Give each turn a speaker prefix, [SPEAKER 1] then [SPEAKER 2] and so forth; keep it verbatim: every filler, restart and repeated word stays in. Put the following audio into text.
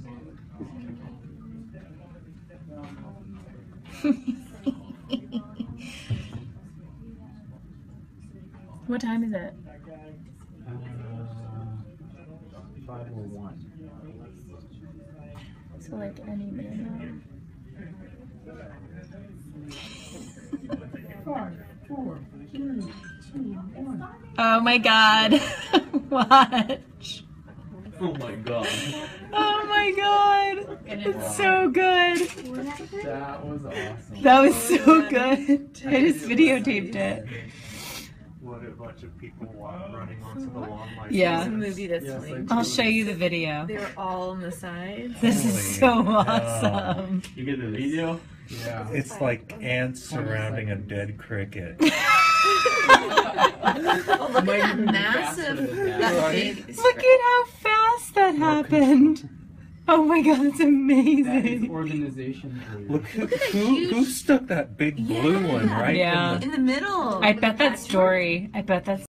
[SPEAKER 1] What time is it?
[SPEAKER 2] Uh, five oh one.
[SPEAKER 1] So like any minute now.
[SPEAKER 2] Five, four, three, two, one.
[SPEAKER 1] Oh my god. Watch.
[SPEAKER 3] Oh my god.
[SPEAKER 1] Oh my god. It's so good.
[SPEAKER 2] That was awesome.
[SPEAKER 1] That was so good. I just videotaped it.
[SPEAKER 3] What a bunch of people running onto the lawn like
[SPEAKER 1] Yeah.
[SPEAKER 4] There's a movie that's
[SPEAKER 2] Yes,
[SPEAKER 4] linked.
[SPEAKER 1] I'll show you the video.
[SPEAKER 4] They were all on the sides.
[SPEAKER 1] This is so awesome.
[SPEAKER 3] You get the video?
[SPEAKER 2] Yeah.
[SPEAKER 5] It's like ants surrounding a dead cricket.
[SPEAKER 4] Oh, look at that massive, that big.
[SPEAKER 1] Look at how fast that happened. Oh my god, that's
[SPEAKER 2] That is
[SPEAKER 1] amazing.
[SPEAKER 2] organization for you.
[SPEAKER 5] Look, who,
[SPEAKER 4] Look at that
[SPEAKER 5] who,
[SPEAKER 4] huge-
[SPEAKER 5] who stuck that big blue one right
[SPEAKER 1] Yeah.
[SPEAKER 5] in the
[SPEAKER 4] In the middle.
[SPEAKER 1] I
[SPEAKER 4] with
[SPEAKER 1] bet
[SPEAKER 4] the
[SPEAKER 1] that's
[SPEAKER 4] patchwork.
[SPEAKER 1] Dory. I bet that's